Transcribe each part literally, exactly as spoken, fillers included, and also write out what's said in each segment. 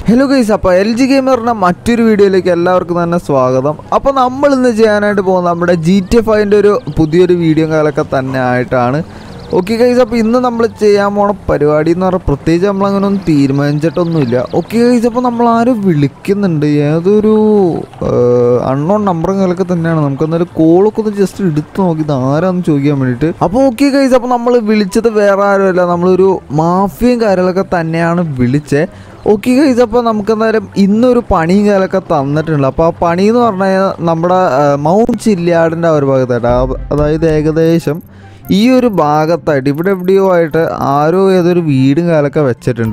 Hello guys, അപ്പോൾ L G Gamer's മറ്റൊരു വീഡിയോയിലേക്ക് എല്ലാവർക്കും തന്നെ സ്വാഗതം. അപ്പോൾ നമ്മൾ ഇന്ന് ചെയ്യാനായിട്ട് പോകുന്നത് നമ്മുടെ G T A five ന്റെ ഒരു പുതിയൊരു വീഡിയോ കാലൊക്കെ തന്നെ ആയിട്ടാണ്. ഓക്കെ ഗൈസ്, അപ്പോൾ ഇന്ന് നമ്മൾ ചെയ്യാൻ പോണ പരിപാടി എന്ന് പറഞ്ഞാൽ പ്രത്യേകിച്ച് നമ്മൾ അങ്ങനെ ഒന്നും തീരുമാനിച്ചിട്ടൊന്നുമില്ല. ഓക്കെ ഗൈസ്, അപ്പോൾ നമ്മൾ ആരും വിളിക്കുന്നുണ്ട്, ഏതൊരു അൺനോൺ നമ്പറും കാലൊക്കെ തന്നെയാണ്. നമുക്ക് എന്നാലും കോളൊക്കെ ഒന്ന് ജസ്റ്റ് എടുത്ത് നോക്കി ഇത് ആരാന്ന് ചോദിക്കാൻ വേണ്ടിയിട്ട്. അപ്പോൾ ഓക്കെ ഗൈസ്, അപ്പോൾ നമ്മൾ വിളിച്ചത് വേറെ ആരുമല്ല, നമ്മളൊരു മാഫിയയും കാര്യങ്ങളൊക്കെ തന്നെയാണ് വിളിച്ചത്. ഓക്കെ ഗൈസ്, അപ്പോൾ നമുക്ക് എന്തായാലും ഇന്നൊരു പണിയും കാലൊക്കെ തന്നിട്ടുണ്ട്. അപ്പോൾ ആ പണി എന്ന് പറഞ്ഞു കഴിഞ്ഞാൽ നമ്മുടെ മൗണ്ട് ചില്യാടിൻ്റെ ആ ഒരു ഭാഗത്തായിട്ട്, അതായത് ഏകദേശം ഈ ഒരു ഭാഗത്തായിട്ട് ഇവിടെ എവിടെയോ ആയിട്ട് ആരോ ഏതൊരു വീടും കാലൊക്കെ വെച്ചിട്ടുണ്ട്.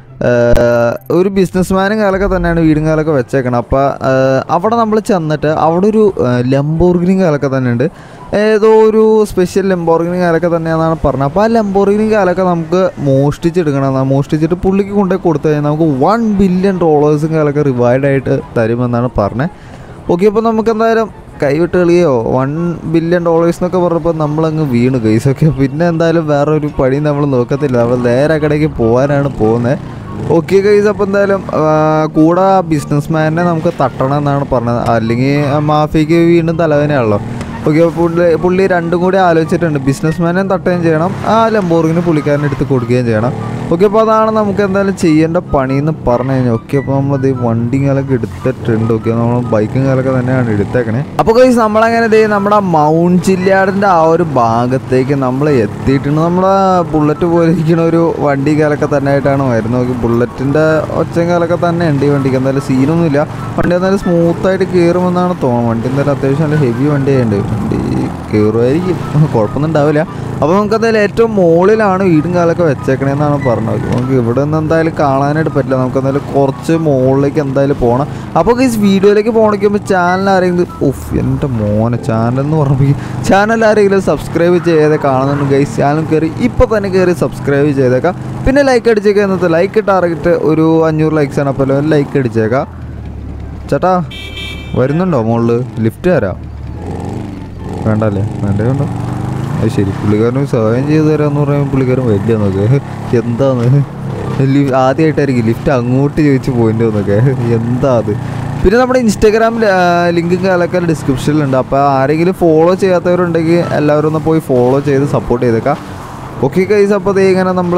ഒരു ബിസിനസ്മാനും കാലൊക്കെ തന്നെയാണ് വീടും കാലൊക്കെ വെച്ചേക്കണം. അപ്പോൾ അവിടെ നമ്മൾ ചെന്നിട്ട് അവിടെ ഒരു ലംബോർഗിനി കാലൊക്കെ തന്നെ ഉണ്ട്, ഏതോ ഒരു സ്പെഷ്യൽ ലംബോർഗിനി കാലൊക്കെ തന്നെയാണെന്നാണ് പറഞ്ഞത്. അപ്പോൾ ആ ലംബോർഗിനി കാലൊക്കെ നമുക്ക് മോഷ്ടിച്ചെടുക്കണം. മോഷ്ടിച്ചിട്ട് പുള്ളിക്ക് കൊണ്ടുപോയി കൊടുത്തു കഴിഞ്ഞാൽ നമുക്ക് വൺ ബില്യൺ ഡോളേഴ്സും കാലൊക്കെ റിവാർഡായിട്ട് തരുമെന്നാണ് പറഞ്ഞത്. ഓക്കെ, അപ്പോൾ നമുക്ക് എന്തായാലും കൈവിട്ട് കളിയോ വൺ ബില്യൺ ഡോളേഴ്സ് എന്നൊക്കെ പറഞ്ഞപ്പോൾ നമ്മളങ്ങ് വീണു ഗൈസ്. ഒക്കെ പിന്നെ എന്തായാലും വേറെ ഒരു പണി നമ്മൾ നോക്കത്തില്ല, നമ്മൾ നേരെ കടയ്ക്ക് പോകാനാണ് പോകുന്നത്. ഓക്കെ ഗൈസ്, അപ്പോൾ എന്തായാലും കൂടെ ബിസിനസ്മാനെ നമുക്ക് തട്ടണം എന്നാണ് പറഞ്ഞത്, അല്ലെങ്കിൽ മാഫിയക്ക് വീണ്ടും തലവേനയാണല്ലോ. ഓക്കെ, പുള്ളി പുള്ളി രണ്ടും കൂടി ആലോചിച്ചിട്ടുണ്ട്, ബിസിനസ്മാനെയും തട്ടുകയും ചെയ്യണം, ആ ലംബോർഗിന് പുള്ളിക്കാരനെ എടുത്ത് കൊടുക്കുകയും ചെയ്യണം. ഓക്കെ, അപ്പോൾ അതാണ് നമുക്ക് എന്തായാലും ചെയ്യേണ്ട പണി എന്ന് പറഞ്ഞു കഴിഞ്ഞാൽ. ഓക്കെ, അപ്പോൾ നമ്മളത് വണ്ടിയും കാലൊക്കെ എടുത്തിട്ടുണ്ട്. ഓക്കെ, നമ്മൾ ബൈക്കും കാലൊക്കെ തന്നെയാണ് എടുത്തേക്കണേ. അപ്പോൾ ഗൈസ്, നമ്മളങ്ങനെ ദേ നമ്മുടെ മൗണ്ട് ചില്യാടിൻ്റെ ആ ഒരു ഭാഗത്തേക്ക് നമ്മൾ എത്തിയിട്ടുണ്ട്. നമ്മുടെ ബുള്ളറ്റ് പോലെ ഇരിക്കുന്ന ഒരു വണ്ടി കാലൊക്കെ തന്നെ ആയിട്ടാണ് വരുന്നത്. നോക്കി, ബുള്ളറ്റിൻ്റെ ഒച്ചയും കാലൊക്കെ തന്നെ ഉണ്ട് ഈ വണ്ടിക്ക്. എന്തായാലും സീനൊന്നുമില്ല, വണ്ടി എന്തായാലും സ്മൂത്തായിട്ട് കയറുമെന്നാണ് തോന്നുന്നത്. വണ്ടി എന്തായാലും അത്യാവശ്യം നല്ല ഹെവി വണ്ടിയുണ്ട്, വണ്ടി കയറുമായിരിക്കും, കുഴപ്പമൊന്നും ഉണ്ടാവില്ല. അപ്പോൾ നമുക്ക് എന്തായാലും ഏറ്റവും മുകളിലാണ് വീടും കാലൊക്കെ വെച്ചേക്കണേന്നാണ് പറഞ്ഞത്. നമുക്ക് ഇവിടെ നിന്ന് എന്തായാലും കാണാനായിട്ട് പറ്റില്ല, നമുക്ക് എന്തായാലും കുറച്ച് മുകളിലേക്ക് എന്തായാലും പോകണം. അപ്പോൾ ഈ വീഡിയോയിലേക്ക് പോകണമെങ്കിൽ ചാനൽ ആരെങ്കിലും ഉഫ് എൻ്റെ മോനെ ചാനൽ എന്ന് പറഞ്ഞപ്പോൾ ചാനൽ ആരെങ്കിലും സബ്സ്ക്രൈബ് ചെയ്തേ കാണുന്നുണ്ട് ഗൈസ്, ചാനൽ കയറി ഇപ്പോൾ തന്നെ കയറി സബ്സ്ക്രൈബ് ചെയ്തേക്കാം. പിന്നെ ലൈക്ക് അടിച്ചേക്കാം, എന്നത്തെ ലൈക്ക് ടാർഗറ്റ് ഒരു അഞ്ഞൂറ് ലൈക്സാണ്. അപ്പോൾ ലൈക്ക് അടിച്ചേക്കാം. ചേട്ടാ വരുന്നുണ്ടോ മുകളിൽ? ലിഫ്റ്റ് തരാം? വേണ്ടല്ലേ? വേണ്ടേ വേണ്ട, അത് ശരി. പുള്ളിക്കാരന് സഹായം ചെയ്ത് തരാമെന്ന് പറയുമ്പോൾ പുള്ളിക്കാരൻ വലിയ നോക്കെ എന്താന്ന് ആദ്യമായിട്ടായിരിക്കും ലിഫ്റ്റ് അങ്ങോട്ട് ചോദിച്ച് പോയിൻ്റ് എന്നൊക്കെ, എന്താ അത്. പിന്നെ നമ്മുടെ ഇൻസ്റ്റാഗ്രാം ലിങ്കും കാലൊക്കെ ഡിസ്ക്രിപ്ഷനിലുണ്ട്, അപ്പോൾ ആരെങ്കിലും ഫോളോ ചെയ്യാത്തവരുണ്ടെങ്കിൽ എല്ലാവരും ഒന്ന് പോയി ഫോളോ ചെയ്ത് സപ്പോർട്ട് ചെയ്തേക്കാം. ഓക്കെ ഗൈസ്, അപ്പോൾ അതേ ഇങ്ങനെ നമ്മൾ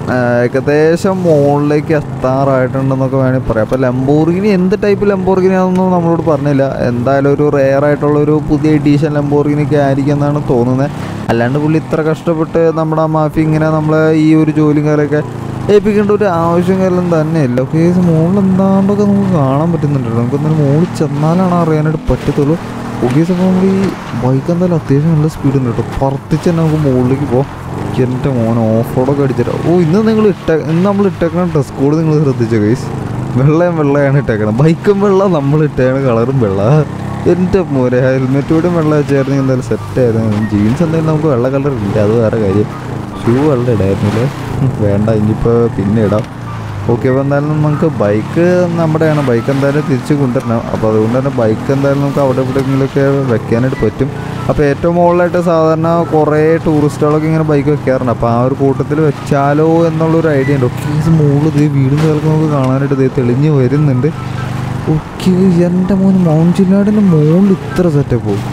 ഏകദേശം മുകളിലേക്ക് എത്താറായിട്ടുണ്ടെന്നൊക്കെ വേണമെങ്കിൽ പറയാം. അപ്പോൾ ലംബോർഗിനി എന്ത് ടൈപ്പ് ലംബോർഗിനിയാണെന്നൊന്നും നമ്മളോട് പറഞ്ഞില്ല. എന്തായാലും ഒരു റെയർ ആയിട്ടുള്ളൊരു പുതിയ എഡീഷൻ ലംബോർഗിനിയൊക്കെ ആയിരിക്കും എന്നാണ് തോന്നുന്നത്. അല്ലാണ്ട് പുള്ളി ഇത്ര കഷ്ടപ്പെട്ട് നമ്മുടെ മാഫി ഇങ്ങനെ നമ്മളെ ഈ ഒരു ജോലിയും കാര്യമൊക്കെ ഏൽപ്പിക്കേണ്ട ഒരു ആവശ്യം കാര്യം തന്നെയല്ല. ഓക്കെ ഗൈസ്, മുകളിൽ എന്താണ്ടൊക്കെ നമുക്ക് കാണാൻ പറ്റുന്നുണ്ടല്ലോ, നമുക്ക് എന്തായാലും മുകളിൽ ചെന്നാലാണ് അറിയാനായിട്ട് പറ്റത്തുള്ളൂ. ഓക്കെ ഗൈസ്, അപ്പോൾ നമ്മൾ ഈ ബൈക്ക് എന്തായാലും അത്യാവശ്യം നല്ല സ്പീഡ് ഉണ്ട് കേട്ടോ, പറത്തിച്ച് തന്നെ നമുക്ക് മുകളിലേക്ക് പോകാം. എൻ്റെ മോനെ ഓഫ് റോഡൊക്കെ അടിച്ചിട്ട്. ഓ ഇന്ന് നിങ്ങൾ ഇട്ട ഇന്ന് നമ്മൾ ഇട്ടേക്കണ ഡ്രസ് കോഡ് നിങ്ങൾ ശ്രദ്ധിച്ചോ ഗൈസ്, വെള്ളയും വെള്ളയാണ് ഇട്ടേക്കണം. ബൈക്കും വെള്ള, നമ്മൾ ഇട്ടേക്കണ കളറും വെള്ള. എൻ്റെ മോനെ ഹെൽമെറ്റ് കൂടി വെള്ളം വെച്ചായിരുന്നെങ്കിൽ എന്തായാലും സെറ്റായിരുന്നു. ജീൻസ് എന്തായാലും നമുക്ക് വെള്ള കളർ ഇല്ല, അത് വേറെ കാര്യം. ഷൂ വെള്ളം ഇടായിരുന്നില്ലേ? വേണ്ട, ഇനിയിപ്പോൾ പിന്നെ ഇടാം. ഓക്കെ, അപ്പോൾ എന്തായാലും നമുക്ക് ബൈക്ക് നമ്മുടെയാണ്, ബൈക്ക് എന്തായാലും തിരിച്ച് കൊണ്ടുവരണം. അപ്പോൾ അതുകൊണ്ട് തന്നെ ബൈക്ക് എന്തായാലും നമുക്ക് അവിടെ എവിടെയെങ്കിലുമൊക്കെ വെക്കാനായിട്ട് പറ്റും. അപ്പോൾ ഏറ്റവും മുകളിലായിട്ട് സാധാരണ കുറേ ടൂറിസ്റ്റുകളൊക്കെ ഇങ്ങനെ ബൈക്ക് വെക്കാറുണ്ട്, അപ്പോൾ ആ ഒരു കൂട്ടത്തിൽ വെച്ചാലോ എന്നുള്ളൊരു ഐഡിയ ഉണ്ട്. ഓക്കെ, ഈ മുകളിൽ ഇത് വീടും കാലൊക്കെ നമുക്ക് കാണാനായിട്ട് ഇത് തെളിഞ്ഞ് വരുന്നുണ്ട്. ഓക്കെ, എൻ്റെ മോന് മൗണ്ട് ചില്യാടിൻ്റെ മുകളിൽ ഇത്ര സെറ്റപ്പ് പോകും,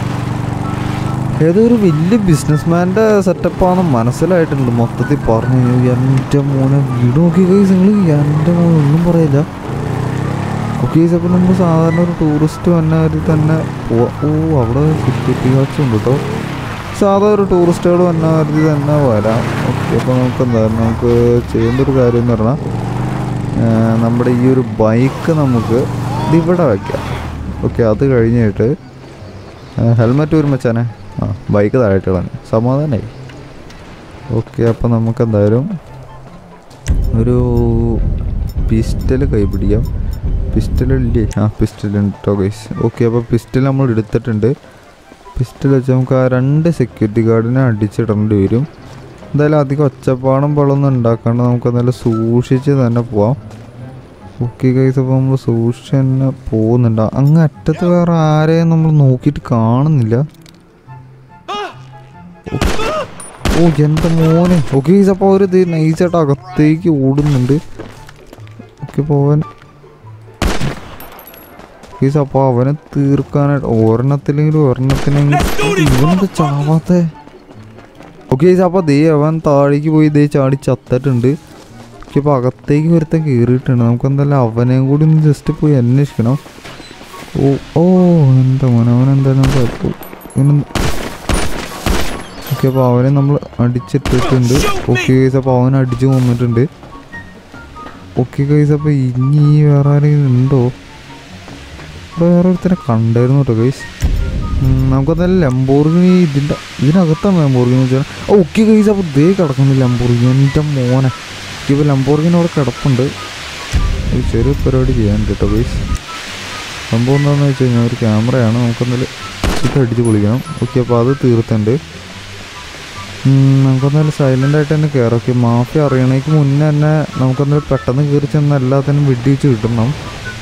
ഏതോ ഒരു വലിയ ബിസിനസ്മാൻ്റെ സെറ്റപ്പാണെന്ന് മനസ്സിലായിട്ടുണ്ട് മൊത്തത്തിൽ പറഞ്ഞു കഴിഞ്ഞാൽ. എൻ്റെ മോനെ വീട് നോക്കി ഗൈസ് നിങ്ങൾ, എൻ്റെ മോനെ ഒന്നും പറയില്ല. ഓക്കെ ഗൈസ്, അപ്പോൾ നമ്മൾ സാധാരണ ഒരു ടൂറിസ്റ്റ് വന്നവരിൽ തന്നെ പോവാം. ഓ അവിടെ സെക്യൂരിറ്റി ഗാർഡ്സ് ഉണ്ട് കേട്ടോ, സാധാരണ ഒരു ടൂറിസ്റ്റുകൾ വന്നവരിൽ തന്നെ വരാം. ഓക്കെ, അപ്പോൾ നമുക്ക് എന്തായാലും നമുക്ക് ചെയ്യേണ്ട ഒരു കാര്യം എന്ന് പറഞ്ഞാൽ നമ്മുടെ ഈ ഒരു ബൈക്ക് നമുക്ക് ഇതിവിടെ വയ്ക്കാം. ഓക്കെ, അത് കഴിഞ്ഞിട്ട് ഹെൽമെറ്റ് വരും വെച്ചാനെ, ആ ബൈക്ക് താഴായിട്ട് കളഞ്ഞു, സമാധാനമായി. ഓക്കെ, അപ്പോൾ നമുക്ക് എന്തായാലും ഒരു പിസ്റ്റൽ കൈ പിടിക്കാം. പിസ്റ്റൽ ഇല്ലേ? ആ പിസ്റ്റൽ ഉണ്ട് കേട്ടോ ഗൈസ്. ഓക്കെ, അപ്പോൾ പിസ്റ്റൽ നമ്മൾ എടുത്തിട്ടുണ്ട്. പിസ്റ്റൽ വെച്ച് നമുക്ക് ആ രണ്ട് സെക്യൂരിറ്റി ഗാർഡിനെ അടിച്ചിടേണ്ടി വരും. എന്തായാലും അധികം ഒച്ചപ്പാടും വെള്ളമൊന്നും ഉണ്ടാക്കാണ്ട് നമുക്ക് എന്തായാലും സൂക്ഷിച്ച് തന്നെ പോവാം. ഓക്കെ ഗൈസ്, അപ്പോൾ നമ്മൾ സൂക്ഷിച്ച് തന്നെ പോകുന്നുണ്ട്. അങ്ങ് അറ്റത്ത് വേറെ ആരെയും നമ്മൾ നോക്കിയിട്ട് കാണുന്നില്ല. ഓ എൻ്റെ മോനെ. ഓക്കെ ഗൈസ്, അപ്പോൾ ഒരു ഇത് നൈസായിട്ട് അകത്തേക്ക് ഓടുന്നുണ്ട്. ഓക്കെ, പോവാൻ ഗൈസ് അപ്പോൾ അവനെ തീർക്കാനായിട്ട് ഒരെണ്ണത്തിലെങ്കിലും ഒരെണ്ണത്തിനെങ്കിലും ഇവനെന്ത് ചാവാത്തെ. ഓക്കെ ഗൈസ് അപ്പോൾ ദേ അവൻ താഴേക്ക് പോയി ദേ ചാടി ചത്തിട്ടുണ്ട്. ഇപ്പോൾ അകത്തേക്ക് ഒരുത്തൻ കയറിയിട്ടുണ്ട്. നമുക്ക് എന്തായാലും അവനെയും കൂടി ഒന്ന് ജസ്റ്റ് പോയി അന്വേഷിക്കണം. ഓ ഓ എന്താ മോനെ അവൻ എന്തായാലും ഇവനെ ഓക്കെ അപ്പോൾ അവനെ നമ്മൾ അടിച്ചിട്ടിട്ടുണ്ട്. ഓക്കെ ഗൈസ് അപ്പോൾ അവൻ അടിച്ച് കൊന്നിട്ടുണ്ട്. ഓക്കെ ഗൈസ് അപ്പോൾ ഇനി വേറെ ആരെങ്കിലും ഉണ്ടോ? വേറെ ഒരുത്തനെ കണ്ടായിരുന്നു കേട്ടോ ഗൈസ്. നമുക്കെന്തായാലും ലംബോർഗിനി ഇതിൻ്റെ ഇതിനകത്താണ് ലംബോർഗിനി വെച്ചാൽ. ഓക്കെ ഗൈസ് അപ്പോൾ ദേ കിടക്കുന്നു ലംബോർഗിനി. എൻ്റെ മോനെ ഇപ്പോൾ ലംബോർഗിനി അവിടെ കിടപ്പുണ്ട്. ഒരു ചെറിയ പരിപാടി ചെയ്യാൻ കേട്ടോ ഗൈസ്. സംഭവം എന്താണെന്ന് വെച്ച് കഴിഞ്ഞാൽ ഒരു ക്യാമറയാണ്. നമുക്കെന്തായാലും ഇത് അടിച്ച് പൊളിക്കണം. ഓക്കെ അപ്പോൾ അത് തീർത്തുണ്ട്. നമുക്കെന്തായാലും സൈലൻ്റ് ആയിട്ട് തന്നെ കയറാം. ഓക്കെ മാഫിയ അറിയണേക്ക് മുന്നേ തന്നെ നമുക്കെന്തായാലും പെട്ടെന്ന് കയറി ചെന്ന് എല്ലാത്തിനും വെടിവെച്ച് കിട്ടണം.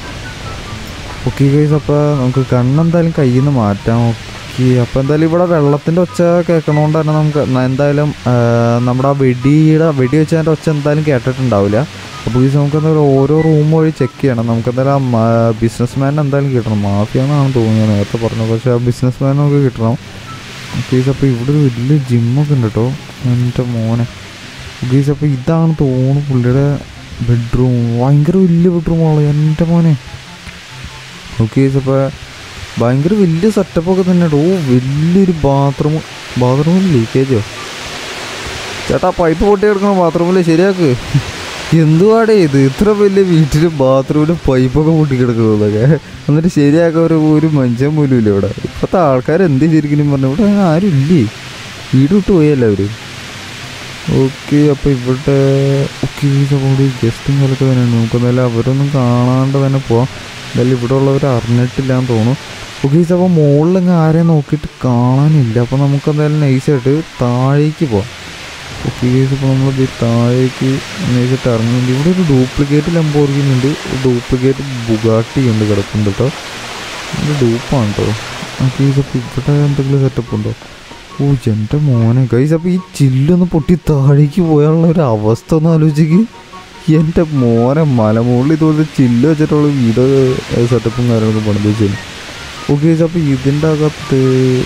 ഓക്കെ ഗൈസ് അപ്പോൾ നമുക്ക് കണ്ണെന്തായാലും കയ്യിൽ നിന്ന് മാറ്റാം. ഓക്കെ അപ്പോൾ എന്തായാലും ഇവിടെ വെള്ളത്തിൻ്റെ ഒച്ച കേൾക്കണോണ്ട് തന്നെ നമുക്ക് എന്തായാലും നമ്മുടെ ആ വെടിയുടെ വെടി വെച്ചതിൻ്റെ ഒച്ച എന്തായാലും കേട്ടിട്ടുണ്ടാവില്ല. അപ്പോൾ ഗൈസ് നമുക്ക് എന്തായാലും ഓരോ റൂം വഴി ചെക്ക് ചെയ്യണം. നമുക്കെന്തായാലും ആ ബിസിനസ് മാൻ എന്തായാലും കിട്ടണം. മാഫിയ എന്നാണ് തോന്നിയത് നേരത്തെ പറഞ്ഞത്. പക്ഷേ ആ ബിസിനസ് മാൻ നമുക്ക് കിട്ടണം. ഗൈസ് അപ്പോൾ ഇവിടെ ഒരു വലിയ ജിമ്മൊക്കെ ഉണ്ട് കേട്ടോ. എൻ്റെ മോനെ ഗൈസ് അപ്പോൾ ഇതാണ് തോന്നുന്നു പുള്ളിയുടെ ബെഡ്റൂം. ഭയങ്കര വലിയ ബെഡ്റൂമാണ് എൻ്റെ മോനെ. ഓക്കെ ഗൈസ് അപ്പോൾ ഭയങ്കര വലിയ സെറ്റപ്പൊക്കെ തന്നെ കേട്ടോ. ഓ വലിയൊരു ബാത്റൂം. ബാത്റൂമിൽ ലീക്കേജോ ചേട്ടാ? പൈപ്പ് പൊട്ടി കിടക്കണം ബാത്റൂമിൽ ശരിയാക്ക്. എന്തുവാടേ ഇത് ഇത്ര വലിയ വീട്ടിൽ ബാത്റൂമിൽ പൈപ്പൊക്കെ പൊട്ടി കിടക്കുന്നതൊക്കെ എന്നിട്ട് ശരിയാക്കാൻ ഒരു ഒരു മനുഷ്യൻ പോലും ഇല്ല ഇവിടെ. ഇപ്പോഴത്തെ ആൾക്കാർ എന്ത് ശരിക്കും പറഞ്ഞു ഇവിടെ ആരും ഇല്ലേ? വീട് വിട്ട് പോയല്ലേ അവർ. ഓക്കെ അപ്പോൾ ഇവിടെ ഓക്കെ അപ്പോൾ ഗസ്റ്റും കാലൊക്കെ തന്നെയാണ്. നമുക്ക് എന്തായാലും അവരൊന്നും കാണാണ്ട് തന്നെ പോവാം. എന്തായാലും ഇവിടെ ഉള്ളവർ അറിഞ്ഞിട്ടില്ല എന്ന് തോന്നുന്നു. ഓക്കെ അപ്പോൾ മുകളിലങ്ങ് ആരെയും നോക്കിയിട്ട് കാണാനില്ല. അപ്പോൾ നമുക്ക് എന്തായാലും നൈസായിട്ട് താഴേക്ക് പോവാം. ഓക്കെ ഇപ്പോൾ നമ്മൾ താഴേക്ക് നൈസായിട്ട് ഇറങ്ങുന്നുണ്ട്. ഇവിടെ ഒരു ഡ്യൂപ്ലിക്കേറ്റ് ലംബോർഗിനി ഉണ്ട്. ഡ്യൂപ്ലിക്കേറ്റ് ബുഗാട്ടി ഉണ്ട് കിടക്കുന്നുണ്ട് കേട്ടോ. ഇത് ഡൂപ്പാണ് കേട്ടോ. ഓക്കെ അപ്പോൾ ഇവിടെ എന്തെങ്കിലും സെറ്റപ്പ് ഉണ്ടോ? ഓ എൻ്റെ മോനെ ഗൈസ് അപ്പോൾ ഈ ചില്ലൊന്ന് പൊട്ടി താഴേക്ക് പോയാലുള്ള ഒരു അവസ്ഥ ഒന്ന് ആലോചിക്ക്. എൻ്റെ മോനെ മലമുകളിൽ ഇതുപോലെ ചില്ല് വെച്ചിട്ടുള്ള വീട് സെറ്റപ്പും കാര്യങ്ങളൊക്കെ പണിത് വെച്ചാൽ. ഓക്കെ ഗൈസ് അപ്പോൾ ഇതിൻ്റെ അകത്ത്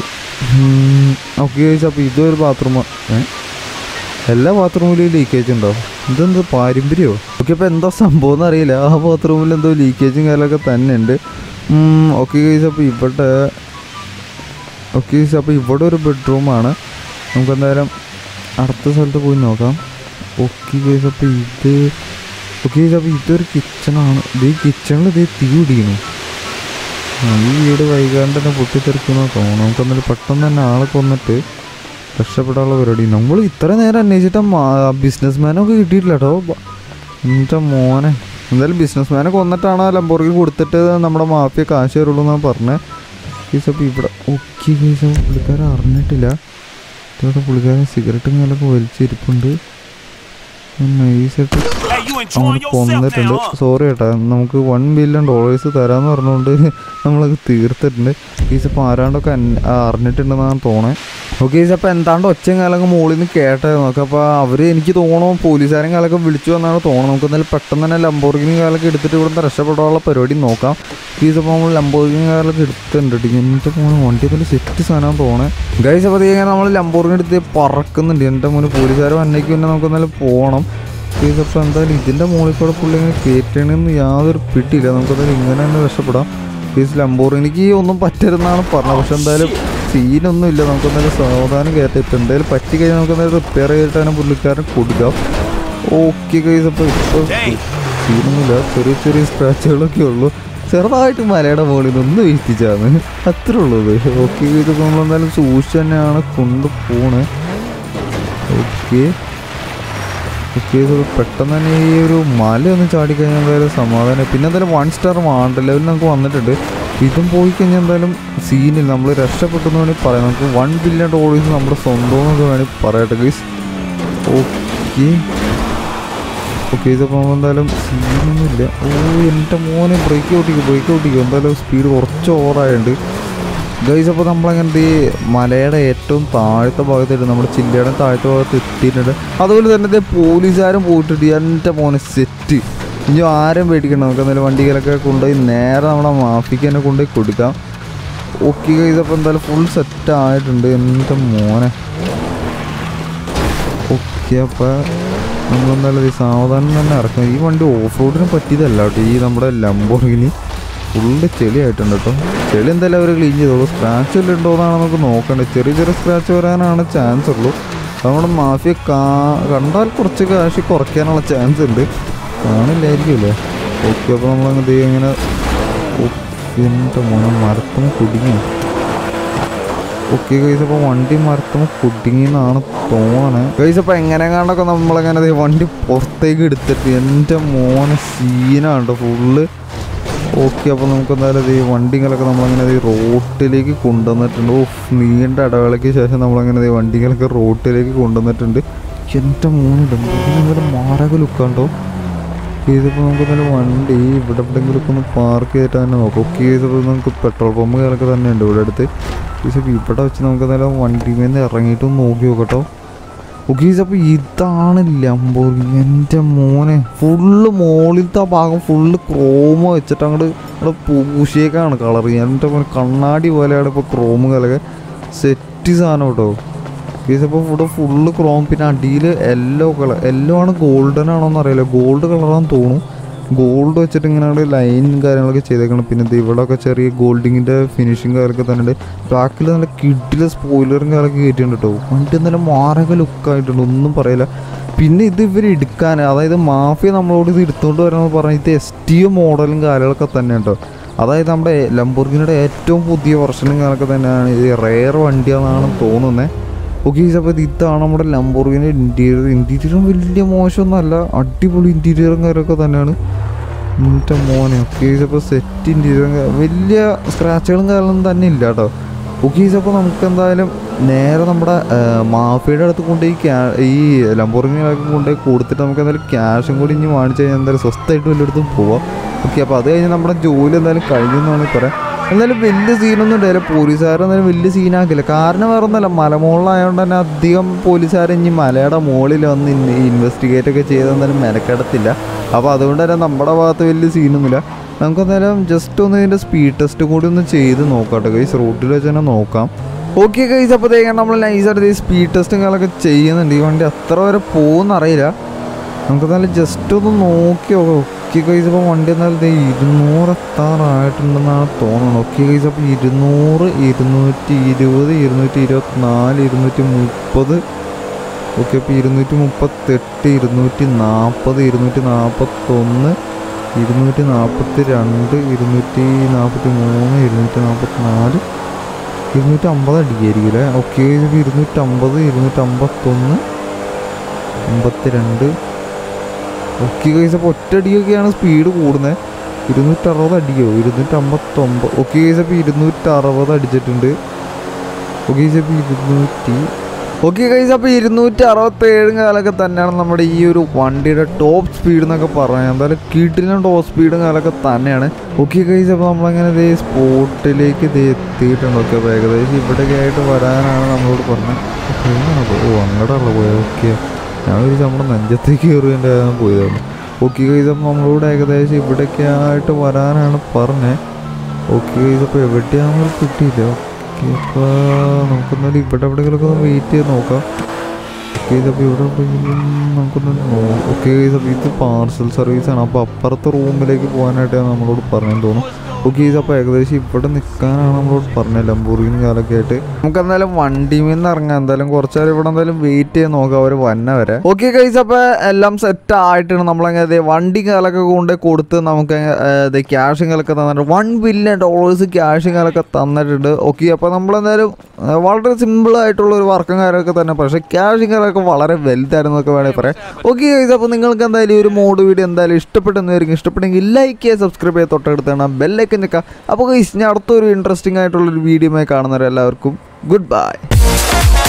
ഓക്കെ ഗൈസ് അപ്പോൾ ഇതൊരു ബാത്റൂമാണ്. ഏ എല്ലാ ബാത്റൂമിലും ലീക്കേജ് ഉണ്ടോ? ഇതെന്താ പാരമ്പര്യമോ? ഓക്കെ അപ്പോൾ എന്താ സംഭവം എന്നറിയില്ല. ആ ബാത്റൂമിൽ എന്തോ ലീക്കേജും കാര്യങ്ങളൊക്കെ തന്നെ ഉണ്ട്. ഓക്കെ ഗൈസ് അപ്പോൾ ഇവിടെ ഓക്കെ ഗൈസ് അപ്പോൾ ഇവിടെ ഒരു ബെഡ്റൂമാണ്. നമുക്ക് എന്തായാലും അടുത്ത സ്ഥലത്ത് പോയി നോക്കാം. ഓക്കെ ഗൈസ് അപ്പോൾ ഇത് ഓക്കെ ഗൈസ് അപ്പോൾ ഇതൊരു കിച്ചണാണ്. ഇത് ഈ കിച്ചണിൽ ഇത് തീ പിടിക്കുന്നു. ഈ വീട് വൈകാണ്ട് തന്നെ പൊട്ടിത്തെറിക്കുന്ന തോന്നുന്നു. നമുക്ക് എന്തായാലും പെട്ടെന്ന് തന്നെ ആളെ കൊന്നിട്ട് രക്ഷപ്പെടാനുള്ള പരിപാടി. നമ്മൾ ഇത്ര നേരം അന്വേഷിച്ചിട്ട് ബിസിനസ് മാനൊക്കെ കിട്ടിയിട്ടില്ല കേട്ടോ. എൻ്റെ മോനെ എന്തായാലും ബിസിനസ് മാനെ കൊന്നിട്ടാണ് ലംബോർഗിനി കൊടുത്തിട്ട് നമ്മുടെ മാഫിയ കാശ് തരുള്ളൂ എന്നാണ് പറഞ്ഞത്. ഗൈസ് അപ്പോൾ ഇവിടെ ഓക്കെ ഗൈസ് അപ്പോൾ പുള്ളിക്കാരൻ അറിഞ്ഞിട്ടില്ല. ഇവിടെ പുള്ളിക്കാരൻ സിഗരറ്റും കാലൊക്കെ വലിച്ചിരിപ്പുണ്ട്. നൈസായിട്ട് അവന് കൊന്നിട്ടുണ്ട്. സോറി കേട്ടോ നമുക്ക് വൺ ബില്യൺ ഡോളേഴ്സ് തരാമെന്ന് പറഞ്ഞുകൊണ്ട് നമ്മളത് തീർത്തിട്ടുണ്ട്. ഗൈസ് അപ്പോൾ ആരാണ്ടൊക്കെ അറിഞ്ഞിട്ടുണ്ടെന്നാണ് തോന്നേ. ഓക്കെ ഗൈസ് അപ്പോൾ എന്താണ്ട് ഒച്ചയും കാലൊക്കെ മുകളിൽ നിന്ന് കേട്ടത് നോക്കാം. അപ്പോൾ അവർ എനിക്ക് തോന്നണം പോലീസുകാരും കാലൊക്കെ വിളിച്ചു എന്നാണ് തോന്നുന്നത്. നമുക്ക് എന്തായാലും പെട്ടെന്ന് തന്നെ ലംബോർഗിനി കാലൊക്കെ എടുത്തിട്ട് ഇവിടുന്ന് രക്ഷപ്പെടാനുള്ള പരിപാടി നോക്കാം. ഗൈസ് അപ്പോൾ നമ്മൾ ലംബോർഗിനി കാലൊക്കെ എടുത്തിട്ടുണ്ട്. എൻ്റെ മോനെ വണ്ടി തന്നെ സെറ്റ് സാധനം തോന്നേ. ഗൈസ് അപ്പോൾ ഇങ്ങനെ നമ്മൾ ലംബോർഗിനി എടുത്ത് പറക്കുന്നുണ്ട്. എൻ്റെ മോന് പോലീസുകാർ വന്നേക്ക് പിന്നെ നമുക്ക് എന്തായാലും പോകണം. ഗൈസ് അപ്പോൾ എന്തായാലും ഇതിൻ്റെ മുകളിൽ കൂടെ പുള്ളി ഇങ്ങനെ കയറ്റണമെന്ന് യാതൊരു പിടിയില്ല. നമുക്കെന്തായാലും ഇങ്ങനെ തന്നെ രക്ഷപ്പെടാം. ഗൈസ് ലംബോർഗിനിക്ക് ഒന്നും പറ്റരുതെന്നാണ് പറഞ്ഞത്. പക്ഷെ എന്തായാലും സീനൊന്നും ഇല്ല. നമുക്കെന്തായാലും സാവധാനം കയറ്റിട്ട് എന്തായാലും പറ്റി കഴിഞ്ഞാൽ നമുക്ക് എന്തായാലും റിപ്പയർ ചെയ്തിട്ട് തന്നെ പുള്ളിക്കാരൻ കൊടുക്കാം. ഓക്കെ ഗൈസ് അപ്പോൾ ഇപ്പോൾ സീനൊന്നുമില്ല. ചെറിയ ചെറിയ സ്ക്രാച്ചുകളൊക്കെ ഉള്ളൂ. ചെറുതായിട്ട് മലയുടെ മുകളിൽ നിന്ന് വീഴ്ത്തിച്ചാണ് അത്രേ ഉള്ളത്. ഓക്കെ ഗൈസ് അപ്പോൾ നമ്മളെന്തായാലും സൂക്ഷിച്ച് തന്നെയാണ് കൊണ്ടുപോണേ. ഓക്കെ ഓക്കെ പെട്ടെന്ന് തന്നെ ഈ ഒരു മല ഒന്ന് ചാടിക്കഴിഞ്ഞാൽ എന്തായാലും സമാധാനം. പിന്നെ എന്തായാലും വൺ സ്റ്റാർ വാണ്ട ലെവലിൽ നമുക്ക് വന്നിട്ടുണ്ട്. ഇതും പോയി കഴിഞ്ഞാൽ എന്തായാലും സീനിൽ നമ്മൾ രക്ഷപ്പെട്ടെന്ന് വേണമെങ്കിൽ പറയാം. നമുക്ക് വൺ ബില്യൺ ഡോളേഴ്സ് നമ്മുടെ സ്വന്തം എന്നൊക്കെ വേണമെങ്കിൽ പറയട്ടെ ഗൈസ്. ഓക്കെ ഓക്കെ ഇതപ്പോൾ എന്തായാലും സീനൊന്നുമില്ല. ഓ എൻ്റെ മോനെ ബ്രേക്ക് ഔട്ടിക്കും ബ്രേക്ക് ഔട്ടിക്കും എന്തായാലും സ്പീഡ് കുറച്ച് ഓവറായുണ്ട് ഗൈസ്. അപ്പോൾ നമ്മളങ്ങനെ ഈ മലയുടെ ഏറ്റവും താഴത്തെ ഭാഗത്തായിട്ട് നമ്മുടെ ചില്ലയുടെ താഴത്തെ ഭാഗത്ത് എത്തിയിട്ടുണ്ട്. അതുപോലെ തന്നെ ഇതേ പോലീസുകാരും പോയിട്ടുണ്ട്. എൻ്റെ മോനെ സെറ്റ് ഇനി ആരും പേടിക്കണം. നമുക്ക് എന്തായാലും വണ്ടികളൊക്കെ കൊണ്ടുപോയി നേരെ നമ്മുടെ മാഫിക്ക് തന്നെ കൊണ്ടുപോയി കൊടുക്കാം. ഓക്കെ ഗൈസ്, അപ്പോൾ എന്തായാലും ഫുൾ സെറ്റ് ആയിട്ടുണ്ട് എൻ്റെ മോനെ. ഓക്കെ, അപ്പോൾ നമ്മളെന്തായാലും ഈ സാവധാനം തന്നെ ഇറക്കാം. ഈ വണ്ടി ഓഫ് റോഡിന് പറ്റിയതല്ല കേട്ടോ. ഈ നമ്മുടെ ലംബോർഗിനി ഫുള്ള് ചെളി ആയിട്ടുണ്ട് കേട്ടോ. ചെളി എന്തായാലും അവർ ക്ലീൻ ചെയ്തോളൂ. സ്ക്രാച്ച് വല്ലതും ഉണ്ടോയെന്നാണ് നമുക്ക് നോക്കേണ്ടത്. ചെറിയ ചെറിയ സ്ക്രാച്ച് വരാനാണ് ചാൻസ് ഉള്ളൂ. നമ്മുടെ മാഫിയ കാ കണ്ടാൽ കുറച്ച് കാശ് കുറയ്ക്കാനുള്ള ചാൻസ് ഉണ്ട്. കാണില്ലായിരിക്കുമല്ലേ? ഓക്കെ, അപ്പോൾ നമ്മളങ്ങനെ ഇങ്ങനെ എൻ്റെ മോനെ മരത്തും കുടുങ്ങി. ഓക്കെ ഗൈസ്, അപ്പോൾ വണ്ടി മരത്തും കുടുങ്ങിയെന്നാണ് തോന്നണേ ഗൈസ്. അപ്പോൾ എങ്ങനെയാണ്ടൊക്കെ നമ്മളങ്ങനെ വണ്ടി പുറത്തേക്ക് എടുത്തിട്ട് എൻ്റെ മോനെ സീനാണ് കേട്ടോ ഫുള്ള്. ഓക്കെ, അപ്പോൾ നമുക്ക് എന്തായാലും ഈ വണ്ടികളൊക്കെ നമ്മളങ്ങനെ ഈ റോട്ടിലേക്ക് കൊണ്ടുവന്നിട്ടുണ്ട്. ഓ, നീണ്ട ഇടവേളയ്ക്ക് ശേഷം നമ്മളങ്ങനെ ഈ വണ്ടികളൊക്കെ റോട്ടിലേക്ക് കൊണ്ടുവന്നിട്ടുണ്ട്. എൻ്റെ മോനുണ്ട് ഇങ്ങനെ മാരക ലുക്കാണ്ടോ. ഇതിപ്പോൾ നമുക്ക് എന്തായാലും വണ്ടി ഇവിടെ എവിടെയെങ്കിലുമൊക്കെ ഒന്ന് പാർക്ക് ചെയ്തിട്ട് തന്നെ നോക്കാം. ഓക്കെ, ഇതിപ്പോൾ നമുക്ക് പെട്രോൾ പമ്പ് കാര്യമൊക്കെ തന്നെ ഉണ്ട് ഇവിടെ അടുത്ത്. ഇതിപ്പോൾ ഇവിടെ വെച്ച് നമുക്ക് എന്തായാലും വണ്ടിയിൽ നിന്ന് ഇറങ്ങിയിട്ടൊന്ന് നോക്കി നോക്കട്ടോ. ഓക്കെ, അപ്പോൾ ഇതാണ് ലംബോർഗിനി. എൻ്റെ മോനെ ഫുള്ള് മുകളിലത്തെ ആ ഭാഗം ഫുള്ള് ക്രോമ് വെച്ചിട്ട് അങ്ങോട്ട് ഇവിടെ പൂശിയേക്കാണ് കളർ. എൻ്റെ മോനെ കണ്ണാടി പോലെയാണ് ഇപ്പോൾ ക്രോമ് കലക്കെ സെറ്റ് സാധനം കേട്ടോ. ഗൈസ്, അപ്പോൾ ഇവിടെ ഫുള്ള് ക്രോം, പിന്നെ അടിയിൽ യെല്ലോ കളർ. യെല്ലോ ആണ് ഗോൾഡൻ ആണോ എന്ന് അറിയില്ല, ഗോൾഡ് കളറാണെന്ന് തോന്നുന്നു. ഗോൾഡ് വെച്ചിട്ട് ഇങ്ങനെ ലൈനും കാര്യങ്ങളൊക്കെ ചെയ്തേക്കണം. പിന്നെ ഇവിടെയൊക്കെ ചെറിയ ഗോൾഡിങ്ങിൻ്റെ ഫിനിഷിങ് കാര്യമൊക്കെ തന്നെ ഉണ്ട്. ബാക്കിൽ നല്ല കിഡിലെ സ്പോയിലറും കാര്യമൊക്കെ കയറ്റിയിട്ടുണ്ട് കേട്ടോ. വണ്ടി എന്തായാലും മാരക ലുക്കായിട്ടുണ്ട്, ഒന്നും പറയില്ല. പിന്നെ ഇത് ഇവർ എടുക്കാൻ, അതായത് മാഫിയ നമ്മളോട് ഇത് എടുത്തുകൊണ്ട് വരണമെന്ന് പറഞ്ഞാൽ ഇത് എസ് ടി ഒ മോഡലും കാര്യങ്ങളൊക്കെ തന്നെ കേട്ടോ. അതായത് നമ്മുടെ ലംബോർഗിനിയുടെ ഏറ്റവും പുതിയ വെർഷനും കാര്യമൊക്കെ തന്നെയാണ്. ഇത് റെയർ വണ്ടിയാണെന്നാണ് തോന്നുന്നത്. ഓക്കെ, അപ്പോൾ ഇതാണ് നമ്മുടെ ലംബോർഗിനി ഇൻറ്റീരിയർ. ഇൻറ്റീരിയറും വലിയ മോശമൊന്നുമല്ല, അടിപൊളി ഇൻറ്റീരിയറും കാര്യമൊക്കെ തന്നെയാണ് എൻ്റെ മോനെ. ഓക്കെ, അപ്പോൾ സെറ്റ് ഇൻറ്റീരിയറും വലിയ സ്ക്രാച്ചുകളും കാര്യങ്ങളൊന്നും തന്നെ ഇല്ല കേട്ടോ. ഓക്കെ, അപ്പോൾ നമുക്ക് എന്തായാലും നേരെ നമ്മുടെ മാഫിയുടെ അടുത്ത് കൊണ്ടുപോയി ക്യാ ഈ ലംബോർഗിനികളൊക്കെ കൊണ്ടുപോയി കൊടുത്തിട്ട് നമുക്ക് എന്തായാലും ക്യാഷും കൂടി ഇനി വാങ്ങിച്ച് കഴിഞ്ഞാൽ എന്തായാലും സ്വസ്ഥമായിട്ട് വല്ലയിടത്തും പോവാം. ഓക്കെ, അപ്പോൾ അത് കഴിഞ്ഞ് നമ്മുടെ ജോലി എന്തായാലും കഴിഞ്ഞു എന്നാണ് പറയാം. എന്നാലും വലിയ സീനൊന്നും ഉണ്ടായില്ല. പോലീസുകാരെന്നാലും വലിയ സീനാക്കില്ല. കാരണം വേറെ ഒന്നുമല്ല, മലമുകളിലായതുകൊണ്ട് തന്നെ അധികം പോലീസുകാർ ഇനി മലയുടെ മുകളിൽ വന്ന് ഇൻവെസ്റ്റിഗേറ്റ് ഒക്കെ ചെയ്തെന്നാലും മെനക്കെടത്തില്ല. അപ്പോൾ അതുകൊണ്ട് തന്നെ നമ്മുടെ ഭാഗത്ത് വലിയ സീനൊന്നുമില്ല. നമുക്ക് എന്തായാലും ജസ്റ്റ് ഒന്ന് ഇതിൻ്റെ സ്പീഡ് ടെസ്റ്റ് കൂടി ഒന്ന് ചെയ്ത് നോക്കാം കേട്ടോ ഗൈസ്. റോട്ടിൽ വെച്ച് തന്നെ നോക്കാം. ഓക്കെ ഗൈസ്, അപ്പോൾ തേക്കാൻ നമ്മൾ നൈസായിട്ട് ഈ സ്പീഡ് ടെസ്റ്റും കാര്യങ്ങളൊക്കെ ചെയ്യുന്നുണ്ട്. ഈ വണ്ടി അത്ര വരെ പോകുമെന്നറിയില്ല. നമുക്ക് എന്തായാലും ജസ്റ്റ് ഒന്ന് നോക്കി നോക്കാം. ഓക്കെ ഗൈസ്, അപ്പോൾ വണ്ടി എന്തായാലും ഇരുന്നൂറ് എത്താറായിട്ടുണ്ടെന്നാണ് തോന്നുന്നത്. ഓക്കെ ഗൈസ്, അപ്പോൾ ഇരുന്നൂറ് ഇരുന്നൂറ്റി ഇരുപത് ഇരുന്നൂറ്റി ഇരുപത്തിനാല് ഇരുന്നൂറ്റി മുപ്പത് ഓക്കെ, അപ്പോൾ ഇരുന്നൂറ്റി മുപ്പത്തെട്ട് ഇരുന്നൂറ്റി നാൽപ്പത് ഇരുന്നൂറ്റി നാൽപ്പത്തൊന്ന് ഇരുന്നൂറ്റി നാൽപ്പത്തി രണ്ട് ഇരുന്നൂറ്റി നാൽപ്പത്തി മൂന്ന് ഇരുന്നൂറ്റി നാൽപ്പത്തി നാല് ഇരുന്നൂറ്റി അമ്പത് അടിക്കായിരിക്കില്ലേ? ഓക്കെ, ഇരുന്നൂറ്റമ്പത് ഇരുന്നൂറ്റമ്പത്തൊന്ന് അമ്പത്തി രണ്ട് ഓക്കെ ഗൈസ്, അപ്പോൾ ഒറ്റയടിക്കൊക്കെയാണ് സ്പീഡ് കൂടുന്നത്. ഇരുന്നൂറ്ററുപത് അടിക്കോ? ഇരുന്നൂറ്റമ്പത്തൊമ്പത് ഓക്കെ ഗൈസ്, അപ്പോൾ ഇരുന്നൂറ്ററുപത് അടിച്ചിട്ടുണ്ട്. ഓക്കെ ഗൈസ്, അപ്പോൾ ഇരുന്നൂറ്റി ഓക്കെ ഗൈസ്, അപ്പോൾ ഇരുന്നൂറ്റി അറുപത്തേഴും കാലമൊക്കെ തന്നെയാണ് നമ്മുടെ ഈ ഒരു വണ്ടിയുടെ ടോപ്പ് സ്പീഡ് എന്നൊക്കെ പറഞ്ഞാൽ. എന്തായാലും കിട്ടിലും ടോപ്പ് സ്പീഡും കാലമൊക്കെ തന്നെയാണ്. ഓക്കെ ഗൈസ്, അപ്പോൾ നമ്മളങ്ങനെ ഇതേ സ്പോട്ടിലേക്ക് ഇത് എത്തിയിട്ടുണ്ട്. ഓക്കെ, അപ്പോൾ ഏകദേശം ഇവിടെയൊക്കെ ആയിട്ട് വരാനാണ് നമ്മളോട് പറഞ്ഞത്. ഓ, അങ്ങോട്ടുള്ള പോയത്. ഓക്കെ, ഞാൻ ഒരു നമ്മുടെ നെഞ്ചത്തേക്ക് കയറിയതിൻ്റെ പോയതാണ്. ഓക്കെ ഗൈസ്, അപ്പോൾ നമ്മളോട് ഏകദേശം ഇവിടെയൊക്കെ ആയിട്ട് വരാനാണ് പറഞ്ഞത്. ഓക്കെ ഗൈസ്, അപ്പോൾ എവിടെയാണെന്ന് കിട്ടിയില്ല. ഓക്കെ, അപ്പോൾ നമുക്കെന്നാലും ഇവിടെ എവിടെയെങ്കിലുമൊക്കെ ഒന്ന് വെയിറ്റ് ചെയ്ത് നോക്കാം. ഓക്കെ, ഇതപ്പോൾ ഇവിടെ എവിടെയെങ്കിലും നമുക്കൊന്ന് നോക്കാം. ഓക്കെ ഗൈസ്, അപ്പോൾ ഇത് പാർസൽ സർവീസാണ്. അപ്പോൾ അപ്പുറത്തെ റൂമിലേക്ക് പോകാനായിട്ടാണ് നമ്മളോട് പറഞ്ഞതെന്ന് തോന്നുന്നു. ഓക്കെ ഗൈസ്, അപ്പോൾ ഏകദേശം ഇവിടെ നിൽക്കാനാണ് നമ്മളോട് പറഞ്ഞത്. ലംബോർഗിനി കാലൊക്കെ ആയിട്ട് നമുക്ക് എന്തായാലും വണ്ടിയിൽ നിന്ന് ഇറങ്ങാം. എന്തായാലും കുറച്ച് നേരം ഇവിടെ എന്തായാലും വെയിറ്റ് ചെയ്ത് നോക്കാം അവർ വന്ന വരെ. ഓക്കെ ഗൈസ്, അപ്പോൾ എല്ലാം സെറ്റ് ആയിട്ടാണ്. നമ്മളങ്ങനെ വണ്ടി കാലൊക്കെ കൊണ്ട് കൊടുത്ത് നമുക്ക് ക്യാഷും കാലൊക്കെ തന്നിട്ടുണ്ട്. വൺ ബില്യൺ ഡോളേഴ്സ് ക്യാഷും കാലൊക്കെ തന്നിട്ടുണ്ട്. ഓക്കെ, അപ്പോൾ നമ്മളെന്തായാലും വളരെ സിമ്പിൾ ആയിട്ടുള്ള ഒരു വർക്കും കാര്യമൊക്കെ തന്നെ, പക്ഷേ ക്യാഷും കാലൊക്കെ വളരെ വലുതായിരുന്നു എന്നൊക്കെ വേണമെങ്കിൽ പറയാം. ഓക്കെ ഗൈസ്, അപ്പോൾ നിങ്ങൾക്ക് എന്തായാലും ഈ ഒരു മോഡ് വീഡിയോ എന്തായാലും ഇഷ്ടപ്പെട്ടെന്നായിരിക്കും. ഇഷ്ടപ്പെട്ടെങ്കിൽ ലൈക്ക് ചെയ്യുക, സബ്സ്ക്രൈബ് ചെയ്യുക, തൊട്ടടുത്താണ് ബെല്ലൈക്കൻ നിൽക്കുക. അപ്പോൾ ഗൈസ്, ഞാൻ അടുത്തൊരു ഇൻട്രസ്റ്റിംഗ് ആയിട്ടുള്ളൊരു വീഡിയോയുമായി കാണുന്നവരെല്ലാവർക്കും ഗുഡ് ബൈ.